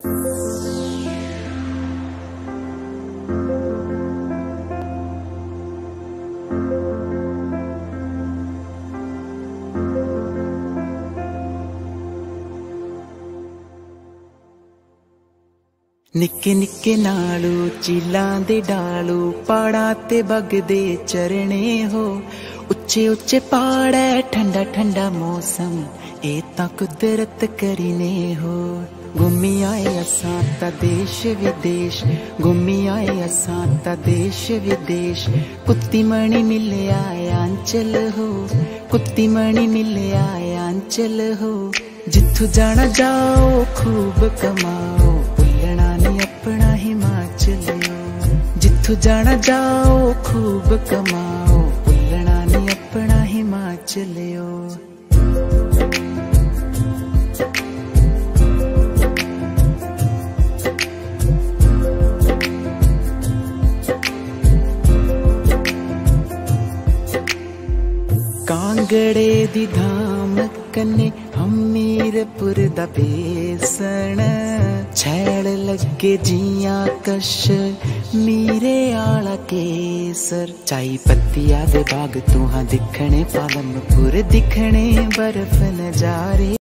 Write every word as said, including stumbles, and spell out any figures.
निक्के निक्के नालू चीलां दे डालू पहाड़ां ते बगदे चरणे हो। उच्चे उच्चे पहाड़ है ठंडा ठंडा मौसम ए तां कुदरत करीने हो। घूमी आए असां ता देश विदेश, घूमी आए असां ता देश विदेश। कुत्ती मणि मिले आए आंचल हो, कुत्ती मणि मिले आए आंचल हो। जिथु जाना जाओ खूब कमाओ, अपना हिमाचल। जिथु जाना जाओ खूब कमाओ, भुलना नहीं अपना हिमाचल। कांगड़े दी धाम कन्ने हमीरपुर दा बेसन, छैड़ लगे जियां कश मीरे आला केसर। चाई पत्तिया दे बाग तुहां दिखने, पालमपुर दिखने बर्फ नजारे।